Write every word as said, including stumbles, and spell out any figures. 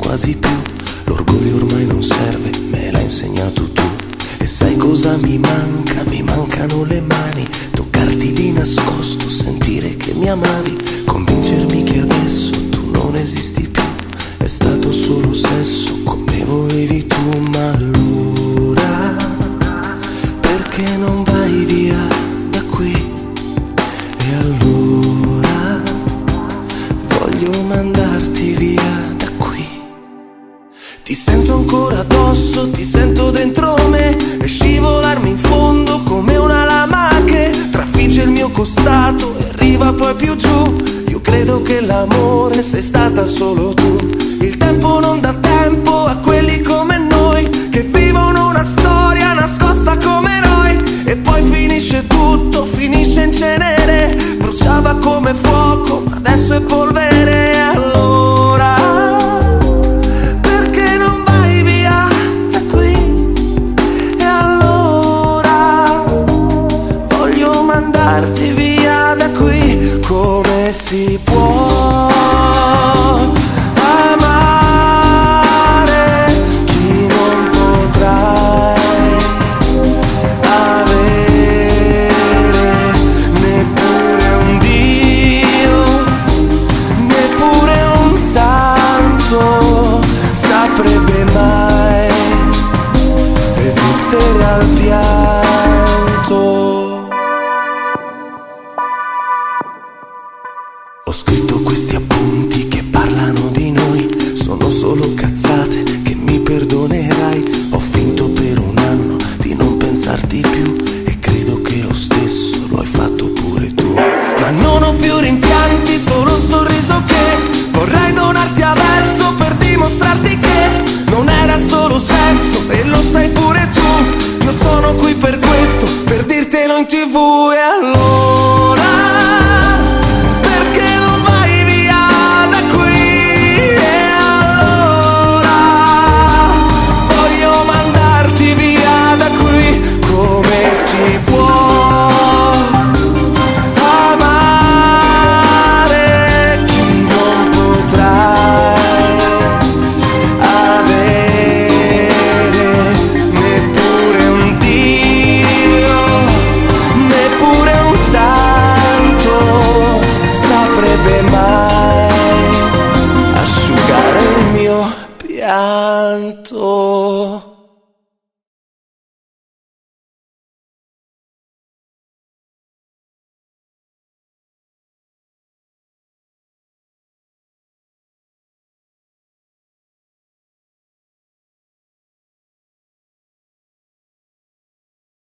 quasi più. L'orgoglio ormai non serve, me l'hai insegnato tu. E sai cosa mi manca? Mi mancano le mani, toccarti di nascosto, sentire che mi amavi, convincermi che adesso tu non esisti più. È stato solo sesso come volevi tu, ma allora perché non vai via da qui? E allora voglio mandarti via da qui. Ti sento ancora addosso, ti sento dentro me e scivolarmi in fondo come una lama che trafigge il mio costato e arriva poi più giù. Io credo che l'amore sei stata solo tu. Il tempo non dà tempo a quelli come noi che vivono una storia nascosta come eroi. E poi finisce tutto, finisce in cenere. Bruciava come fuoco, ma adesso è polvere. Allora perché non vai via da qui? E allora voglio mandarti via da qui. Come si può amare chi non potrai avere? Neppure un Dio, neppure un santo saprebbe mai resistere al pianto. Ho scritto questi appunti che parlano di noi, sono solo cazzate che mi perdonerai. Ho finto per un anno di non pensarti più e credo che lo stesso lo hai fatto pure tu. Ma non ho più rimpianti, solo un sorriso che vorrei donarti adesso per dimostrarti che non era solo sesso e lo sai pure tu. Io sono qui per questo, per dirtelo in tv. E allora perché non vai via da qui? E allora voglio mandarti via da qui. Come si può amare chi non potrai avere? Neppure un Dio, neppure un santo saprebbe mai asciugare il mio pianto.